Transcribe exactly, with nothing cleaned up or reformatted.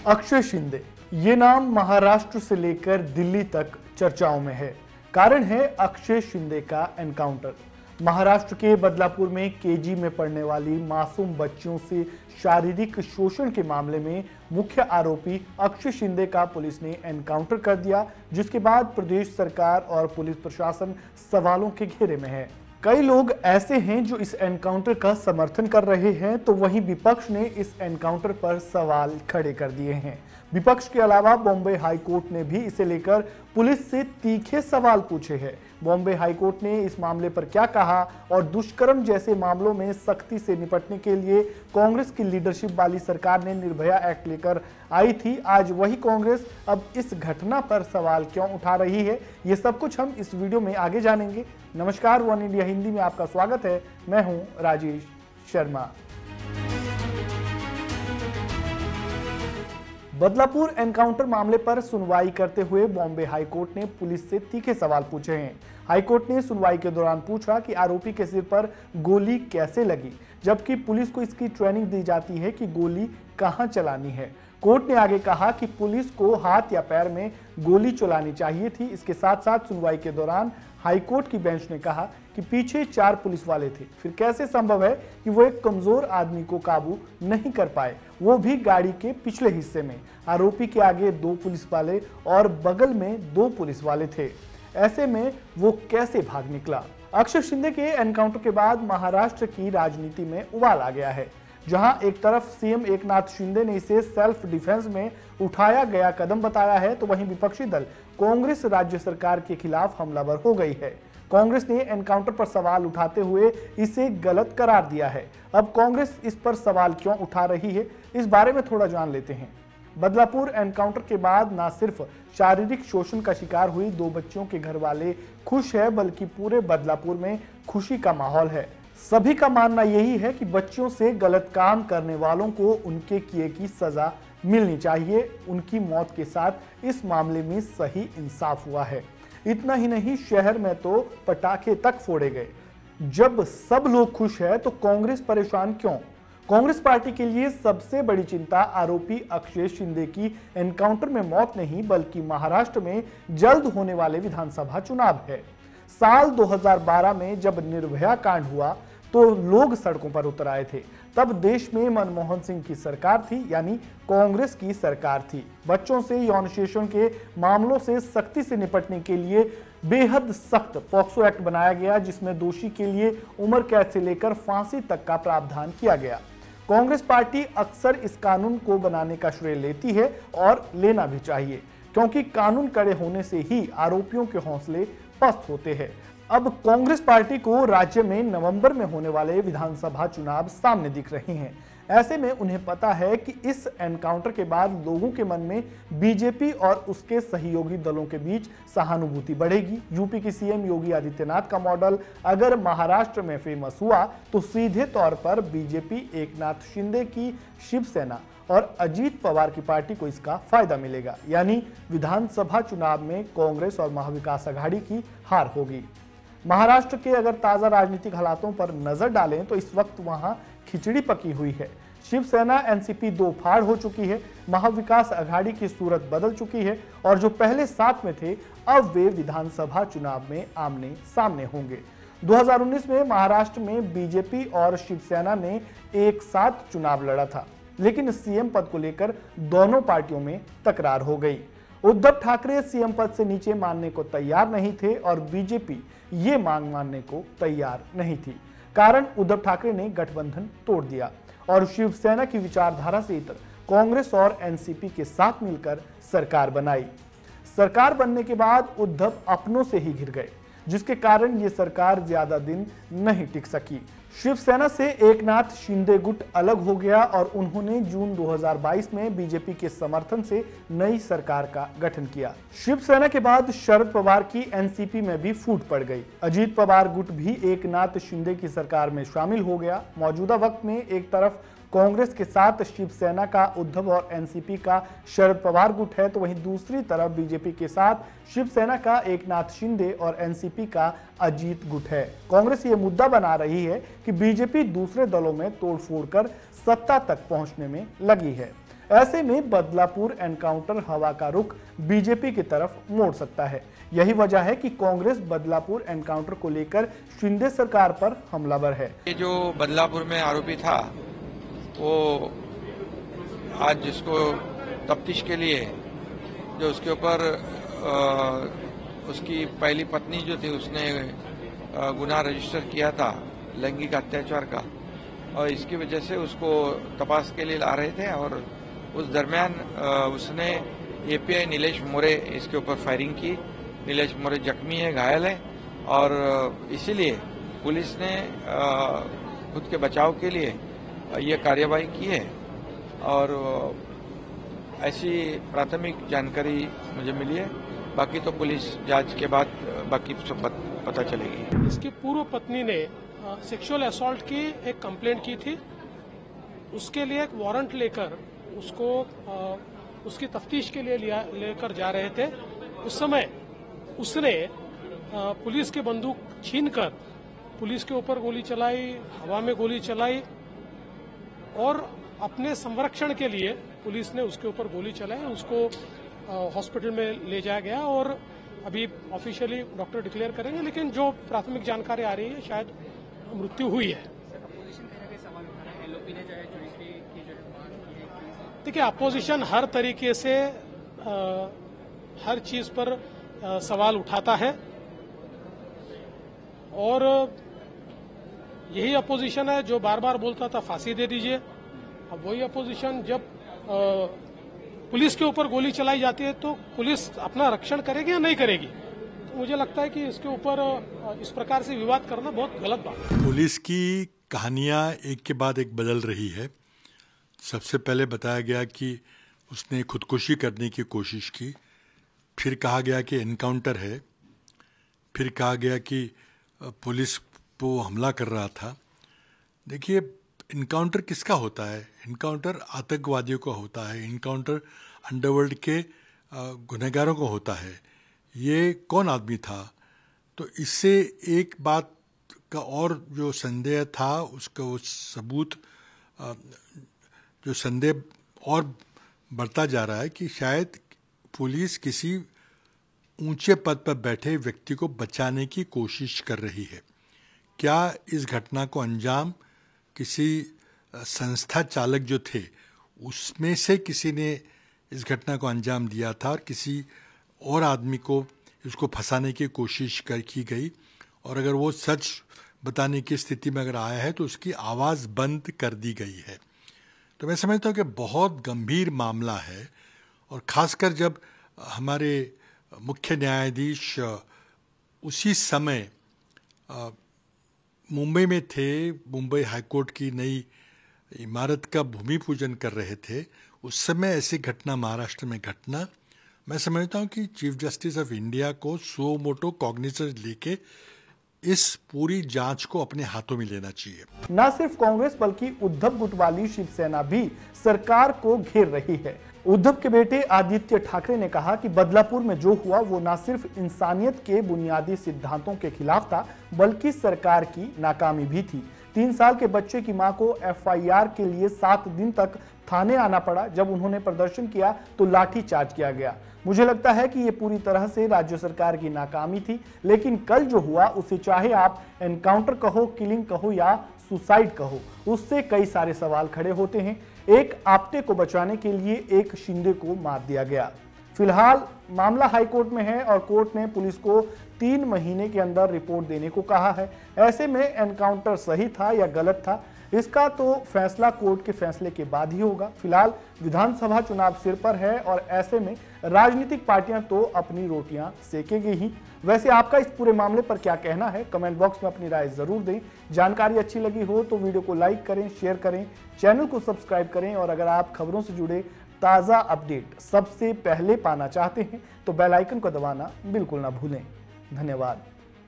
अक्षय शिंदे, ये नाम महाराष्ट्र से लेकर दिल्ली तक चर्चाओं में है। कारण है अक्षय शिंदे का एनकाउंटर। महाराष्ट्र के बदलापुर में केजी में पढ़ने वाली मासूम बच्चियों से शारीरिक शोषण के मामले में मुख्य आरोपी अक्षय शिंदे का पुलिस ने एनकाउंटर कर दिया, जिसके बाद प्रदेश सरकार और पुलिस प्रशासन सवालों के घेरे में है। कई लोग ऐसे हैं जो इस एनकाउंटर का समर्थन कर रहे हैं, तो वहीं विपक्ष ने इस एनकाउंटर पर सवाल खड़े कर दिए हैं। विपक्ष के अलावा बॉम्बे हाई कोर्ट ने भी इसे लेकर पुलिस से तीखे सवाल पूछे हैं। बॉम्बे हाई कोर्ट ने इस मामले पर क्या कहा और दुष्कर्म जैसे मामलों में सख्ती से निपटने के लिए कांग्रेस की लीडरशिप वाली सरकार ने निर्भया एक्ट लेकर आई थी। आज वही कांग्रेस अब इस घटना पर सवाल क्यों उठा रही है, ये सब कुछ हम इस वीडियो में आगे जानेंगे। नमस्कार, वन इंडिया हिंदी में आपका स्वागत है। मैं हूं राजेश शर्मा। बदलापुर एनकाउंटर मामले पर सुनवाई करते हुए बॉम्बे हाई कोर्ट ने पुलिस से तीखे सवाल पूछे हैं। हाई कोर्ट ने सुनवाई के दौरान पूछा कि आरोपी के सिर पर गोली कैसे लगी, जबकि पुलिस को इसकी ट्रेनिंग दी जाती है कि गोली कहां चलानी है। कोर्ट ने आगे कहा कि पुलिस को हाथ या पैर में गोली चलानी चाहिए थी। इसके साथ साथ सुनवाई के दौरान हाईकोर्ट की बेंच ने कहा कि पीछे चार पुलिस वाले थे, फिर कैसे संभव है कि वो एक कमजोर आदमी को काबू नहीं कर पाए, वो भी गाड़ी के पिछले हिस्से में। आरोपी के आगे दो पुलिस वाले और बगल में दो पुलिस वाले थे, ऐसे में वो कैसे भाग निकला। अक्षय शिंदे के एनकाउंटर के बाद महाराष्ट्र की राजनीति में उबाल आ गया है। जहां एक तरफ सीएम एकनाथ शिंदे ने इसे सेल्फ डिफेंस में उठाया गया कदम बताया है, तो वहीं विपक्षी दल कांग्रेस राज्य सरकार के खिलाफ हमलावर हो गई है। कांग्रेस ने एनकाउंटर पर सवाल उठाते हुए इसे गलत करार दिया है। अब कांग्रेस इस पर सवाल क्यों उठा रही है, इस बारे में थोड़ा जान लेते हैं। बदलापुर एनकाउंटर के बाद न सिर्फ शारीरिक शोषण का शिकार हुई दो बच्चियों के घर वाले खुश है, बल्कि पूरे बदलापुर में खुशी का माहौल है। सभी का मानना यही है कि बच्चियों से गलत काम करने वालों को उनके किए की सजा मिलनी चाहिए। उनकी मौत के साथ इस मामले में सही इंसाफ हुआ है। इतना ही नहीं, शहर में तो पटाखे तक फोड़े गए। जब सब लोग खुश है तो कांग्रेस परेशान क्यों? कांग्रेस पार्टी के लिए सबसे बड़ी चिंता आरोपी अक्षय शिंदे की एनकाउंटर में मौत नहीं, बल्कि महाराष्ट्र में जल्द होने वाले विधानसभा चुनाव है। साल दो हज़ार बारह में जब निर्भया कांड हुआ तो लोग सड़कों पर उतर आए थे। तब देश में मनमोहन सिंह की सरकार थी, यानी कांग्रेस की सरकार थी। बच्चों से यौन शोषण के मामलों से सख्ती से निपटने के लिए बेहद सख्त पॉक्सो एक्ट बनाया गया, जिसमें दोषी के लिए उम्र कैद से लेकर फांसी तक का प्रावधान किया गया। कांग्रेस पार्टी अक्सर इस कानून को बनाने का श्रेय लेती है और लेना भी चाहिए, क्योंकि कानून कड़े होने से ही आरोपियों के हौसले पस्त होते हैं। अब कांग्रेस पार्टी को राज्य में नवंबर में होने वाले विधानसभा चुनाव सामने दिख रहे हैं। ऐसे में उन्हें पता है कि इस एनकाउंटर के बाद लोगों के मन में बीजेपी और उसके सहयोगी दलों के बीच सहानुभूति बढ़ेगी। यूपी की सीएम योगी आदित्यनाथ का मॉडल अगर महाराष्ट्र में फेमस हुआ तो सीधे तौर पर बीजेपी, एकनाथ शिंदे की शिवसेना और अजीत पवार की पार्टी को इसका फायदा मिलेगा, यानी विधानसभा चुनाव में कांग्रेस और महाविकास आघाड़ी की हार होगी। महाराष्ट्र के अगर ताजा राजनीतिक हालातों पर नजर डालें तो इस वक्त वहां खिचड़ी पकी हुई है। शिवसेना एनसीपी दो फाड़ हो चुकी है, महाविकास आघाड़ी की सूरत बदल चुकी है और जो पहले साथ में थे अब वे विधानसभा चुनाव में आमने सामने होंगे। दो हज़ार उन्नीस में महाराष्ट्र में बीजेपी और शिवसेना ने एक साथ चुनाव लड़ा था, लेकिन सीएम पद को लेकर दोनों पार्टियों में तकरार हो गई। उद्धव ठाकरे सीएम पद से नीचे मानने को तैयार नहीं थे और बीजेपी ये मांग मानने को तैयार नहीं थी। कारण उद्धव ठाकरे ने गठबंधन तोड़ दिया और शिवसेना की विचारधारा से इतर कांग्रेस और एनसीपी के साथ मिलकर सरकार बनाई। सरकार बनने के बाद उद्धव अपनों से ही घिर गए, जिसके कारण ये सरकार ज्यादा दिन नहीं टिक सकी। शिवसेना से एकनाथ शिंदे गुट अलग हो गया और उन्होंने जून दो हज़ार बाईस में बीजेपी के समर्थन से नई सरकार का गठन किया। शिवसेना के बाद शरद पवार की एनसीपी में भी फूट पड़ गई। अजीत पवार गुट भी एकनाथ शिंदे की सरकार में शामिल हो गया। मौजूदा वक्त में एक तरफ कांग्रेस के साथ शिवसेना का उद्धव और एनसीपी का शरद पवार गुट है, तो वहीं दूसरी तरफ बीजेपी के साथ शिवसेना का एकनाथ शिंदे और एनसीपी का अजीत गुट है। कांग्रेस ये मुद्दा बना रही है कि बीजेपी दूसरे दलों में तोड़फोड़ कर सत्ता तक पहुंचने में लगी है। ऐसे में बदलापुर एनकाउंटर हवा का रुख बीजेपी की तरफ मोड़ सकता है। यही वजह है कि कांग्रेस बदलापुर एनकाउंटर को लेकर शिंदे सरकार पर हमलावर है। ये जो बदलापुर में आरोपी था वो आज जिसको तफ्तीश के लिए जो उसके ऊपर उसकी पहली पत्नी जो थी उसने गुनाह रजिस्टर किया था लैंगिक अत्याचार का, और इसकी वजह से उसको तपास के लिए ला रहे थे और उस दरमियान उसने एपीआई नीलेश मोरे इसके ऊपर फायरिंग की। नीलेश मोरे जख्मी है, घायल है, और इसीलिए पुलिस ने खुद के बचाव के लिए ये कार्यवाही की है। और ऐसी प्राथमिक जानकारी मुझे मिली है, बाकी तो पुलिस जांच के बाद बाकी सब पता चलेगी। इसकी पूर्व पत्नी ने सेक्सुअल असॉल्ट की एक कंप्लेंट की थी, उसके लिए एक वारंट लेकर उसको आ, उसकी तफ्तीश के लिए लिया लेकर जा रहे थे। उस समय उसने आ, पुलिस की बंदूक छीनकर पुलिस के ऊपर गोली चलाई, हवा में गोली चलाई, और अपने संरक्षण के लिए पुलिस ने उसके ऊपर गोली चलाई। उसको हॉस्पिटल में ले जाया गया और अभी ऑफिशियली डॉक्टर डिक्लेयर करेंगे, लेकिन जो प्राथमिक जानकारी आ रही है शायद मृत्यु हुई है। देखिए, अपोजिशन हर तरीके से आ, हर चीज पर आ, सवाल उठाता है, और यही अपोजिशन है जो बार बार बोलता था फांसी दे दीजिए। अब वही अपोजिशन जब आ, पुलिस के ऊपर गोली चलाई जाती है तो पुलिस अपना रक्षण करेगी या नहीं करेगी? तो मुझे लगता है कि इसके ऊपर इस प्रकार से विवाद करना बहुत गलत बात है। पुलिस की कहानियां एक के बाद एक बदल रही है। सबसे पहले बताया गया कि उसने खुदकुशी करने की कोशिश की, फिर कहा गया कि एनकाउंटर है, फिर कहा गया कि पुलिस को हमला कर रहा था। देखिए, इनकाउंटर किसका होता है? इनकाउंटर आतंकवादियों का होता है, इनकाउंटर अंडरवर्ल्ड के गुनहगारों को होता है। ये कौन आदमी था? तो इससे एक बात का और जो संदेह था उसका वो सबूत जो संदेह और बढ़ता जा रहा है कि शायद पुलिस किसी ऊंचे पद पर बैठे व्यक्ति को बचाने की कोशिश कर रही है। क्या इस घटना को अंजाम किसी संस्था चालक जो थे उसमें से किसी ने इस घटना को अंजाम दिया था और किसी और आदमी को इसको फंसाने की कोशिश कर की गई, और अगर वो सच बताने की स्थिति में अगर आया है तो उसकी आवाज़ बंद कर दी गई है। तो मैं समझता हूँ कि बहुत गंभीर मामला है, और ख़ासकर जब हमारे मुख्य न्यायाधीश उसी समय मुंबई में थे, मुंबई हाईकोर्ट की नई इमारत का भूमि पूजन कर रहे थे, उस समय ऐसी घटना महाराष्ट्र में घटना, मैं समझता हूँ कि चीफ जस्टिस ऑफ इंडिया को सो मोटो कॉग्निजेंस लेके इस पूरी जांच को अपने हाथों में लेना चाहिए। न सिर्फ कांग्रेस बल्कि उद्धव गुट वाली शिवसेना भी सरकार को घेर रही है। उद्धव के बेटे आदित्य ठाकरे ने कहा कि बदलापुर में जो हुआ वो न सिर्फ इंसानियत के बुनियादी सिद्धांतों के खिलाफ था बल्कि सरकार की नाकामी भी थी। तीन साल के बच्चे की मां को एफ आई आर के लिए सात दिन तक थाने आना पड़ा। जब उन्होंने प्रदर्शन किया तो लाठी चार्ज किया गया। मुझे लगता है कि ये पूरी तरह से राज्य सरकार की नाकामी थी, लेकिन कल जो हुआ उसे चाहे आप एनकाउंटर कहो, किलिंग कहो या सुसाइड कहो, उससे कई सारे सवाल खड़े होते हैं। एक आपटे को बचाने के लिए एक शिंदे को मार दिया गया। फिलहाल मामला हाईकोर्ट में है और कोर्ट ने पुलिस को तीन महीने के अंदर रिपोर्ट देने को कहा है। ऐसे में एनकाउंटर सही था या गलत था, इसका तो फैसला कोर्ट के फैसले के बाद ही होगा। फिलहाल विधानसभा चुनाव सिर पर है और ऐसे में राजनीतिक पार्टियां तो अपनी रोटियां सेकेंगी ही। वैसे आपका इस पूरे मामले पर क्या कहना है? कमेंट बॉक्स में अपनी राय जरूर दें। जानकारी अच्छी लगी हो तो वीडियो को लाइक करें, शेयर करें, चैनल को सब्सक्राइब करें, और अगर आप खबरों से जुड़े ताज़ा अपडेट सबसे पहले पाना चाहते हैं तो बेल आइकन को दबाना बिल्कुल ना भूलें। धन्यवाद।